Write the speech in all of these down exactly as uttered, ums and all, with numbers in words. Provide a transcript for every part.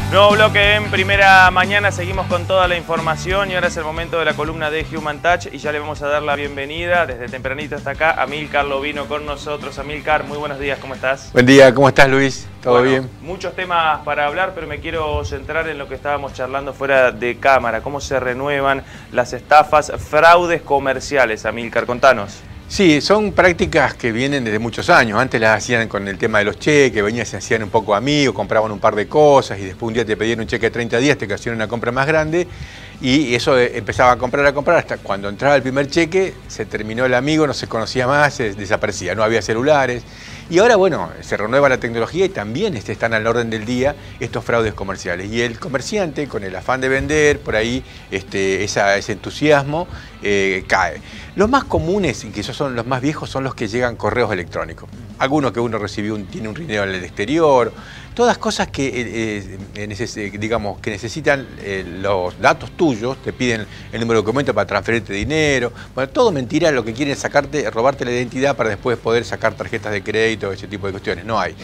Nuevo bloque en Primera Mañana, seguimos con toda la información y ahora es el momento de la columna de Human Touch y ya le vamos a dar la bienvenida desde tempranito hasta acá. Amílcar Lovino con nosotros. Amílcar, muy buenos días, ¿cómo estás? Buen día, ¿cómo estás, Luis? ¿Todo bueno, bien? Muchos temas para hablar, pero me quiero centrar en lo que estábamos charlando fuera de cámara. ¿Cómo se renuevan las estafas, fraudes comerciales? Amílcar, contanos. Sí, son prácticas que vienen desde muchos años. Antes las hacían con el tema de los cheques, venían, se hacían un poco amigos, compraban un par de cosas y después un día te pedían un cheque de treinta días, te hacían una compra más grande y eso empezaba a comprar, a comprar, hasta cuando entraba el primer cheque, se terminó el amigo, no se conocía más, se desaparecía, no había celulares. Y ahora, bueno, se renueva la tecnología y también este, están al orden del día estos fraudes comerciales. Y el comerciante, con el afán de vender, por ahí este, esa, ese entusiasmo, eh, cae. Los más comunes, y que esos son los más viejos, son los que llegan correos electrónicos. Algunos que uno recibió, un, tiene un dinero en el exterior, todas cosas que, eh, eh, neces digamos, que necesitan eh, los datos tuyos, te piden el número de documento para transferirte dinero. Bueno, todo mentira, lo que quieren es sacarte, robarte la identidad para después poder sacar tarjetas de crédito, ese tipo de cuestiones. No hay.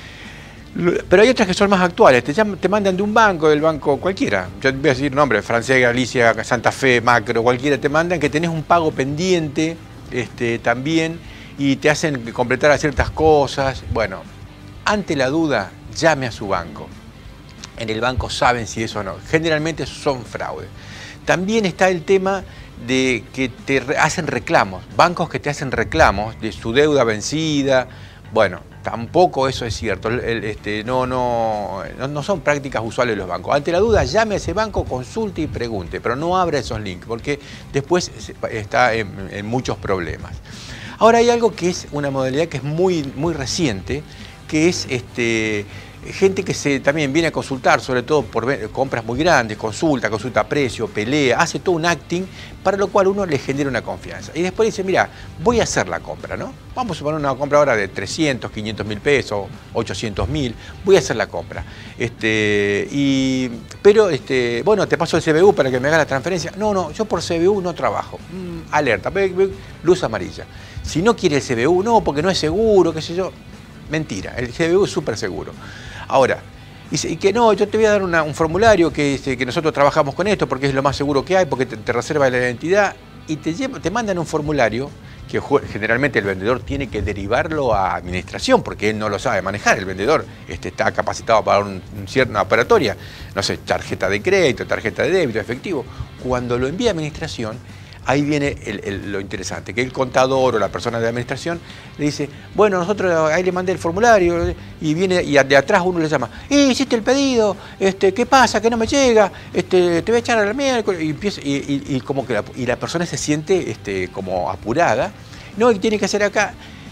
Pero hay otras que son más actuales, te, llaman, te mandan de un banco, del banco cualquiera, yo voy a decir nombres, Francés, Galicia, Santa Fe, Macro, cualquiera, te mandan que tenés un pago pendiente este, también y te hacen completar ciertas cosas. Bueno, ante la duda, llame a su banco. En el banco saben si eso o no, generalmente son fraudes. También está el tema de que te hacen reclamos, bancos que te hacen reclamos de su deuda vencida. Bueno, tampoco eso es cierto, el, el, este, no, no, no, no son prácticas usuales de los bancos. Ante la duda, llame a ese banco, consulte y pregunte, pero no abra esos links, porque después está en, en muchos problemas. Ahora hay algo que es una modalidad que es muy, muy reciente, que es este, gente que se, también viene a consultar, sobre todo por compras muy grandes, consulta, consulta precio, pelea, hace todo un acting, para lo cual uno le genera una confianza. Y después dice, mira, voy a hacer la compra, ¿no? Vamos a suponer una compra ahora de trescientos, quinientos mil pesos, ochocientos mil, voy a hacer la compra. Este, y, pero, este, bueno, te paso el C B U para que me haga la transferencia. No, no, yo por C B U no trabajo. Mm, alerta, luz amarilla. Si no quiere el C B U, no, porque no es seguro, qué sé yo. Mentira, el C B U es súper seguro. Ahora, dice, y que no, yo te voy a dar una, un formulario que, este, que nosotros trabajamos con esto porque es lo más seguro que hay, porque te, te reserva la identidad y te, lleva, te mandan un formulario que generalmente el vendedor tiene que derivarlo a administración porque él no lo sabe manejar. El vendedor este, está capacitado para un, un cierta operatoria, no sé, tarjeta de crédito, tarjeta de débito, efectivo. Cuando lo envía a administración, ahí viene el, el, lo interesante, que el contador o la persona de administración le dice, bueno, nosotros ahí le mandé el formulario y viene y de atrás uno le llama, eh, hiciste el pedido, este, ¿qué pasa? Que no me llega, este, te voy a echar a la miércoles y, empieza, y, y, y como que la, y la persona se siente este, como apurada, no, ¿qué tiene que hacer acá?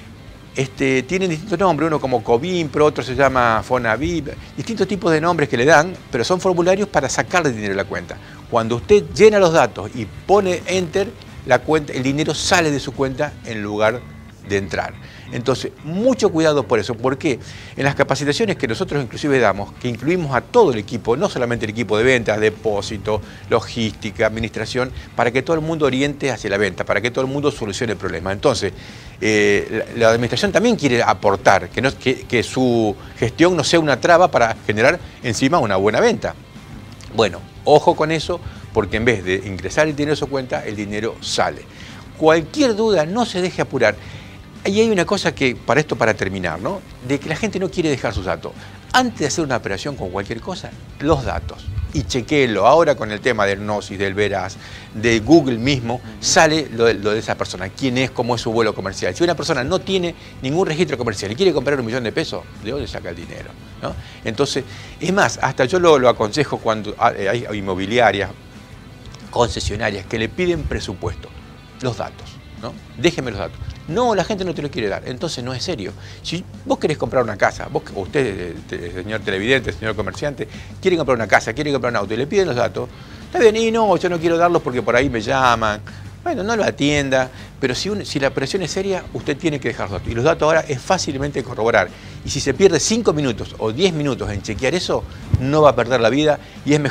Este, tienen distintos nombres, uno como Covimpro, otro se llama Fonavip, distintos tipos de nombres que le dan, pero son formularios para sacarle dinero de la cuenta. Cuando usted llena los datos y pone Enter, la cuenta, el dinero sale de su cuenta en lugar de entrar. Entonces, mucho cuidado por eso, porque en las capacitaciones que nosotros inclusive damos, que incluimos a todo el equipo, no solamente el equipo de ventas, depósito, logística, administración, para que todo el mundo oriente hacia la venta, para que todo el mundo solucione el problema. Entonces, eh, la, la administración también quiere aportar, que, no, que, que su gestión no sea una traba para generar encima una buena venta. Bueno, ojo con eso, porque en vez de ingresar el dinero a su cuenta, el dinero sale. Cualquier duda, no se deje apurar. Y hay una cosa que, para esto, para terminar, ¿no? De que la gente no quiere dejar sus datos. Antes de hacer una operación con cualquier cosa, los datos. Y chequéelo. Ahora con el tema del Gnosis, del Veraz, de Google mismo, sale lo de, lo de esa persona. Quién es, cómo es su vuelo comercial. Si una persona no tiene ningún registro comercial y quiere comprar un millón de pesos, ¿de dónde saca el dinero? ¿No? Entonces, es más, hasta yo lo, lo aconsejo cuando hay inmobiliarias, concesionarias, que le piden presupuesto. Los datos, ¿no? Déjeme los datos. No, la gente no te lo quiere dar, entonces no es serio. Si vos querés comprar una casa, vos, usted, señor televidente, señor comerciante, quiere comprar una casa, quiere comprar un auto y le piden los datos, está bien, y no, yo no quiero darlos porque por ahí me llaman. Bueno, no lo atienda, pero si, un, si la operación es seria, usted tiene que dejar los datos. Y los datos ahora es fácilmente corroborar. Y si se pierde cinco minutos o diez minutos en chequear eso, no va a perder la vida y es mejor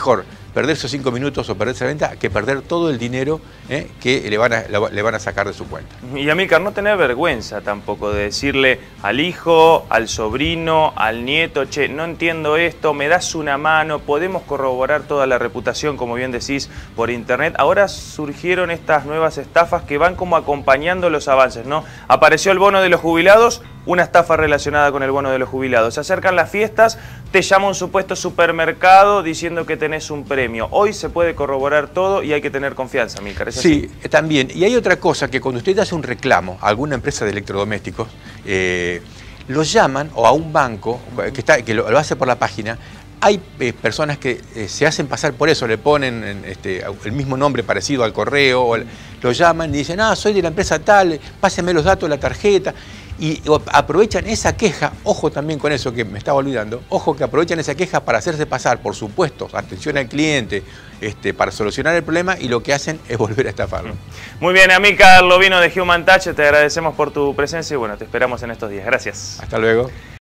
perder esos cinco minutos o perder esa venta que perder todo el dinero eh, que le van, a, le van a sacar de su cuenta. Y Amílcar, no tener vergüenza tampoco de decirle al hijo, al sobrino, al nieto, che, no entiendo esto, me das una mano, podemos corroborar toda la reputación, como bien decís, por internet. Ahora surgieron estas nuevas estafas que van como acompañando los avances, ¿no? Apareció el bono de los jubilados, una estafa relacionada con el bono de los jubilados. Se acercan las fiestas, te llama un supuesto supermercado diciendo que tenés un premio. Hoy se puede corroborar todo y hay que tener confianza, Amílcar. ¿Es así? Sí, también. Y hay otra cosa, que cuando usted hace un reclamo a alguna empresa de electrodomésticos, eh, lo llaman, o a un banco, que, está, que lo, lo hace por la página. Hay eh, personas que eh, se hacen pasar por eso, le ponen este, el mismo nombre parecido al correo, o el, lo llaman y dicen, ah, soy de la empresa tal, páseme los datos de la tarjeta. Y aprovechan esa queja, ojo también con eso que me estaba olvidando, ojo que aprovechan esa queja para hacerse pasar por supuestos, atención al cliente, este, para solucionar el problema, y lo que hacen es volver a estafarlo. Muy bien, Amílcar Lovino de Human Touch, te agradecemos por tu presencia y bueno, te esperamos en estos días. Gracias. Hasta luego.